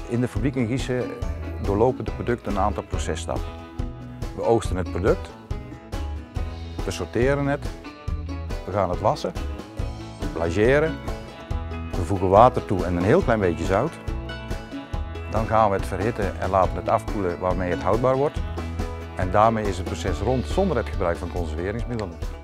In de fabriek in Giesen doorlopen de producten een aantal processtappen. We oogsten het product, we sorteren het, we gaan het wassen, we plageren, we voegen water toe en een heel klein beetje zout. Dan gaan we het verhitten en laten het afkoelen waarmee het houdbaar wordt. En daarmee is het proces rond zonder het gebruik van conserveringsmiddelen.